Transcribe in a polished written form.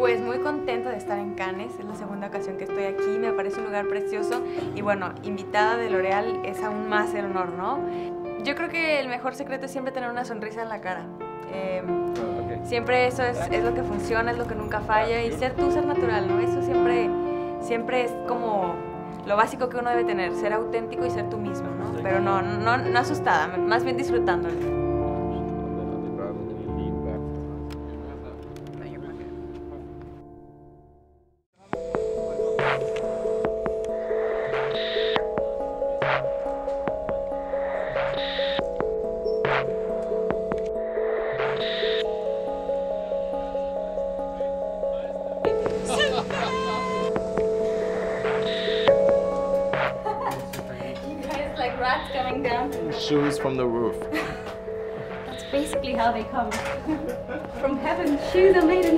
Pues muy contenta de estar en Cannes, es la segunda ocasión que estoy aquí, me parece un lugar precioso y bueno, invitada de L'Oréal es aún más el honor, ¿no? Yo creo que el mejor secreto es siempre tener una sonrisa en la cara. Siempre eso es lo que funciona, es lo que nunca falla y ser tú, ser natural, ¿no? Eso siempre es como lo básico que uno debe tener, ser auténtico y ser tú mismo, ¿no? Pero no asustada, más bien disfrutándolo. Like rats coming down. Shoes from the roof. That's basically how they come. From heaven, shoes are made